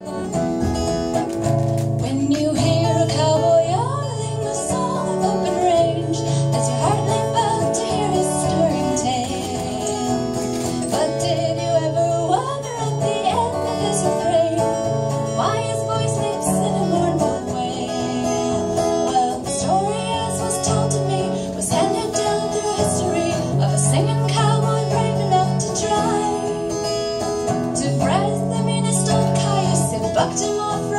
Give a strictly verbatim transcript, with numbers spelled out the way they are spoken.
When you hear a cowboy yodeling a song of open range, as your heart leap up to hear his stirring tale. But did you ever wonder at the end of his refrain why his voice leaps in a mournful wail? Well, the story as was told to me was handed down through history of a singing cowboy brave enough to try to rise the meanest old cayuse and bucked him off